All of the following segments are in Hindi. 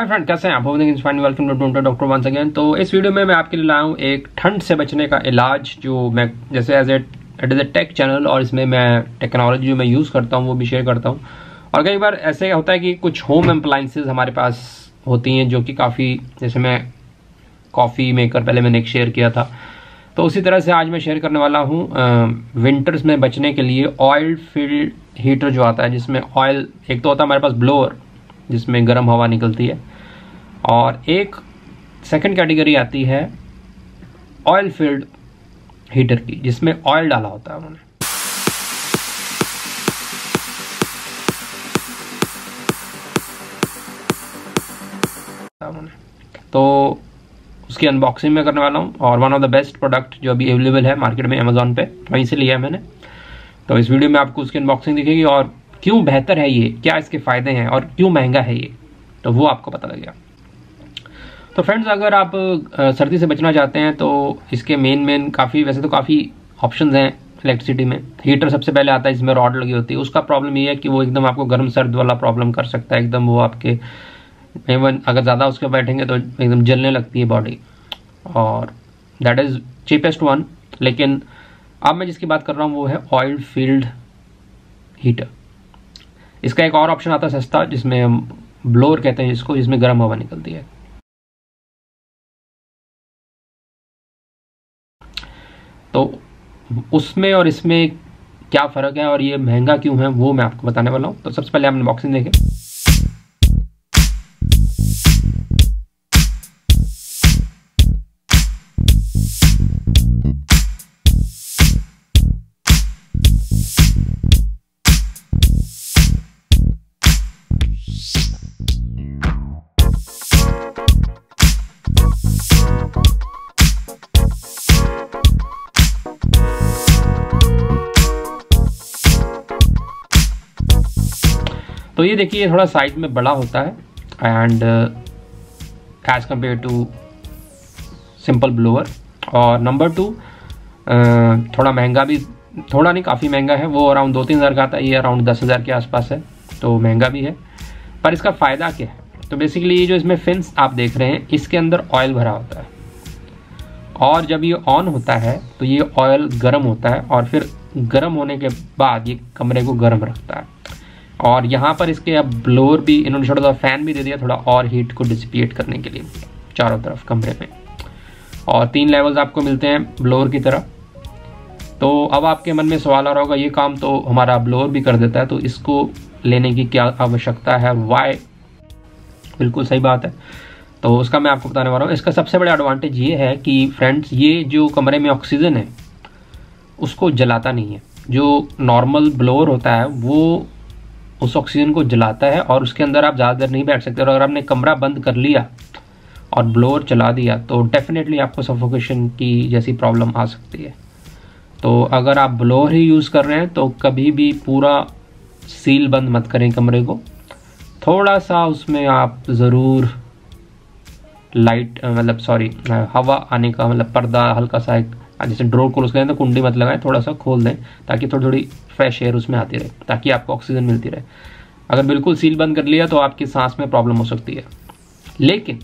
हाय फ्रेंड, कैसे हैं आप? Welcome to doctor once again. तो इस वीडियो में मैं आपके लिए लाया हूँ एक ठंड से बचने का इलाज, जो मैं जैसे it is a tech channel और इसमें मैं टेक्नोलॉजी जो मैं यूज़ करता हूँ वो भी शेयर करता हूँ। और कई बार ऐसे होता है कि कुछ होम अप्लाइंसेज हमारे पास होती हैं जो कि काफ़ी, जैसे मैं कॉफ़ी मेकर पहले मैंने एक शेयर किया था, तो उसी तरह से आज मैं शेयर करने वाला हूँ विंटर्स में बचने के लिए ऑयल फील्ड हीटर जो आता है, जिसमें ऑयल, एक तो होता है हमारे पास ब्लोअर जिसमें गर्म हवा निकलती है, और एक सेकंड कैटेगरी आती है ऑयल फील्ड हीटर की, जिसमें ऑयल डाला होता है उन्होंने। तो उसकी अनबॉक्सिंग में करने वाला हूँ, और one of the best product जो अभी अवेलेबल है मार्केट में अमेजोन पे, वहीं से लिया है मैंने। तो इस वीडियो में आपको उसकी अनबॉक्सिंग दिखेगी और क्यों बेहतर है ये, क्या इसके फ़ायदे हैं और क्यों महंगा है ये, तो वो आपको पता लगेगा। तो फ्रेंड्स, अगर आप सर्दी से बचना चाहते हैं तो इसके मेन वैसे तो काफ़ी ऑप्शंस हैं इलेक्ट्रिसिटी में। हीटर सबसे पहले आता है, इसमें रॉड लगी होती है। उसका प्रॉब्लम ये है कि वो एकदम आपको गर्म सर्द वाला प्रॉब्लम कर सकता है, एकदम वो आपके इवन अगर ज़्यादा उसके बैठेंगे तो एकदम जलने लगती है बॉडी, और दैट इज़ चीपेस्ट वन। लेकिन अब मैं जिसकी बात कर रहा हूँ वो है ऑयल फील्ड हीटर। इसका एक और ऑप्शन आता है सस्ता, जिसमें हम ब्लोअर कहते हैं जिसको, जिसमें गर्म हवा निकलती है। तो उसमें और इसमें क्या फ़र्क है और ये महंगा क्यों है वो मैं आपको बताने वाला हूँ। तो सबसे पहले आप अनबॉक्सिंग देखें। तो ये देखिए, थोड़ा साइज में बड़ा होता है and as compare to simple blower. और नंबर 2, थोड़ा महंगा भी, थोड़ा नहीं काफ़ी महंगा है। वो अराउंड 2-3 हज़ार का आता है, ये अराउंड 10,000 के आसपास है, तो महंगा भी है। पर इसका फ़ायदा क्या है? तो बेसिकली ये जो इसमें फिन्स आप देख रहे हैं, इसके अंदर ऑयल भरा होता है, और जब ये ऑन होता है तो ये ऑयल गर्म होता है, और फिर गर्म होने के बाद ये कमरे को गर्म रखता है। और यहाँ पर इसके अब ब्लोअर भी इन्होंने छोटा सा फैन भी दे दिया, थोड़ा और हीट को डिसिपेट करने के लिए चारों तरफ कमरे में। और 3 लेवल्स आपको मिलते हैं ब्लोअर की तरह। तो अब आपके मन में सवाल आ रहा होगा, ये काम तो हमारा ब्लोअर भी कर देता है, तो इसको लेने की क्या आवश्यकता है, वाई? बिल्कुल सही बात है। तो उसका मैं आपको बताने वाला हूँ। इसका सबसे बड़ा एडवांटेज ये है कि फ्रेंड्स, ये जो कमरे में ऑक्सीजन है उसको जलाता नहीं है। जो नॉर्मल ब्लोअर होता है वो उस ऑक्सीजन को जलाता है, और उसके अंदर आप ज़्यादा देर नहीं बैठ सकते। और अगर आपने कमरा बंद कर लिया और ब्लोअर चला दिया तो डेफिनेटली आपको सफोकेशन की जैसी प्रॉब्लम आ सकती है। तो अगर आप ब्लोअर ही यूज़ कर रहे हैं तो कभी भी पूरा सील बंद मत करें कमरे को। थोड़ा सा उसमें आप ज़रूर हवा आने का, पर्दा हल्का सा, एक जैसे डोर क्लोज करें तो कुंडी मत लगाएं, थोड़ा सा खोल दें ताकि थोड़ी थोड़ी फ्रेश एयर उसमें आती रहे, ताकि आपको ऑक्सीजन मिलती रहे। अगर बिल्कुल सील बंद कर लिया तो आपकी सांस में प्रॉब्लम हो सकती है। लेकिन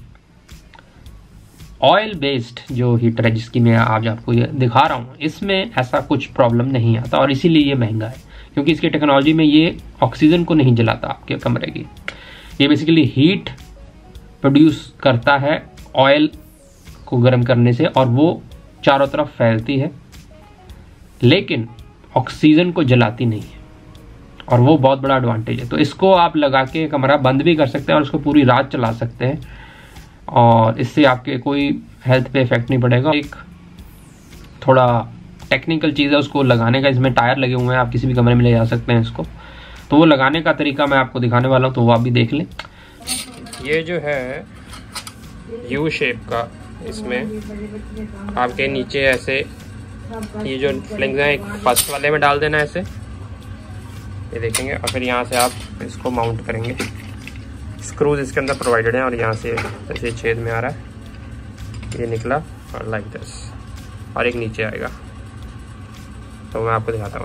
ऑयल बेस्ड जो हीटर है, जिसकी मैं आज आपको ये दिखा रहा हूँ, इसमें ऐसा कुछ प्रॉब्लम नहीं आता, और इसीलिए ये महंगा है, क्योंकि इसकी टेक्नोलॉजी में ये ऑक्सीजन को नहीं जलाता आपके कमरे की। ये बेसिकली हीट प्रोड्यूस करता है ऑयल को गर्म करने से, और वो चारों तरफ फैलती है, लेकिन ऑक्सीजन को जलाती नहीं है, और वो बहुत बड़ा एडवांटेज है। तो इसको आप लगा के कमरा बंद भी कर सकते हैं और उसको पूरी रात चला सकते हैं, और इससे आपके कोई हेल्थ पे इफेक्ट नहीं पड़ेगा। एक थोड़ा टेक्निकल चीज़ है उसको लगाने का, इसमें टायर लगे हुए हैं, आप किसी भी कमरे में ले जा सकते हैं इसको। तो वो लगाने का तरीका मैं आपको दिखाने वाला हूँ, तो वो आप भी देख लें। ये जो है यू शेप का, इसमें आपके नीचे ऐसे ये जो फ्लिंग्स हैं, एक फर्स्ट वाले में डाल देना ऐसे, ये देखेंगे, और फिर यहाँ से आप इसको माउंट करेंगे। स्क्रूज इसके अंदर प्रोवाइडेड हैं, और यहाँ से ऐसे छेद में आ रहा है, ये निकला, और लाइक दिस, और एक नीचे आएगा। तो मैं आपको दिखाता हूँ।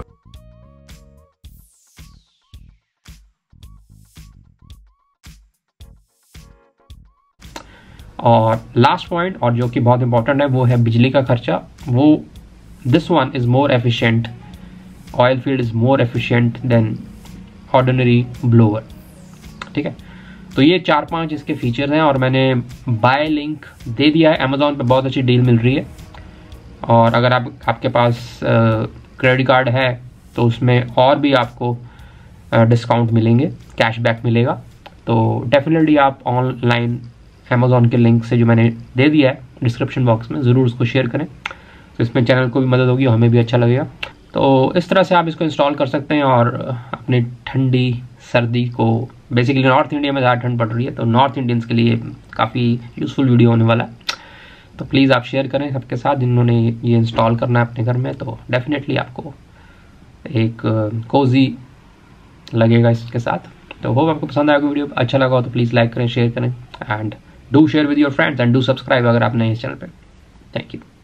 और लास्ट पॉइंट, और जो कि बहुत इंपॉर्टेंट है, वो है बिजली का खर्चा। वो this one is more efficient, oil filled is more efficient than ordinary blower. ठीक है, तो ये 4-5 इसके फीचर्स हैं और मैंने बाय लिंक दे दिया है। अमेजोन पे बहुत अच्छी डील मिल रही है, और अगर आपके पास क्रेडिट कार्ड है तो उसमें और भी आपको डिस्काउंट मिलेंगे, कैशबैक मिलेगा। तो डेफिनेटली आप ऑनलाइन अमेजोन के लिंक से जो मैंने दे दिया है डिस्क्रिप्शन बॉक्स में, ज़रूर उसको शेयर करें, तो इसमें चैनल को भी मदद होगी और हमें भी अच्छा लगेगा। तो इस तरह से आप इसको इंस्टॉल कर सकते हैं और अपनी ठंडी सर्दी को, बेसिकली नॉर्थ इंडिया में ज़्यादा ठंड पड़ रही है, तो नॉर्थ इंडियंस के लिए काफ़ी यूज़फुल वीडियो होने वाला है। तो प्लीज़ आप शेयर करें सबके साथ जिन्होंने ये इंस्टॉल करना है अपने घर में, तो डेफिनेटली आपको एक कोजी लगेगा इसके साथ। तो होप आपको पसंद आएगा वीडियो, अच्छा लगा हो तो प्लीज़ लाइक करें, शेयर करें, and do share with your friends and do subscribe अगर आप नए इस चैनल पे। Thank you.